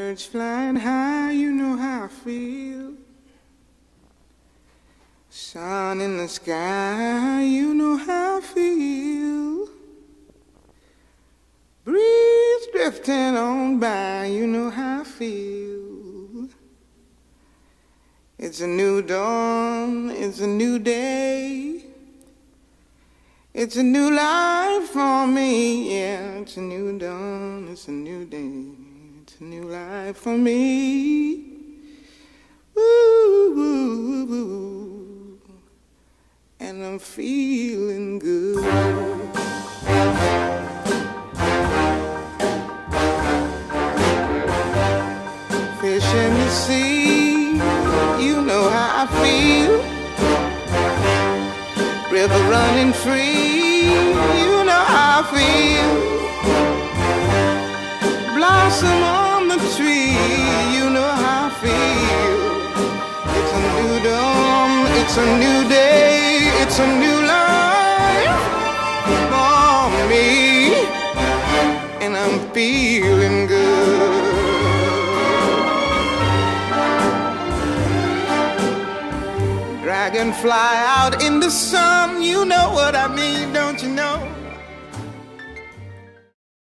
Birds flying high, you know how I feel. Sun in the sky, you know how I feel. Breeze drifting on by, you know how I feel. It's a new dawn, it's a new day. It's a new life for me, yeah. It's a new dawn, it's a new day. It's a new life for me. Woo, woo, woo. And I'm feeling good. Fish in the sea, you know how I feel. River running free, you know how I feel. Blossom on the tree, you know how I feel. It's a new dawn, it's a new day, it's a new life for me. And I'm feeling good. Dragonfly out in the sun, you know what I mean, don't you know?